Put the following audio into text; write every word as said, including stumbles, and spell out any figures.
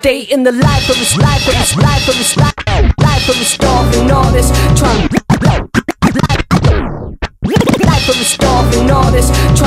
day in the life of this life of this life of this life life of the starving artist trying life of the starving artist trying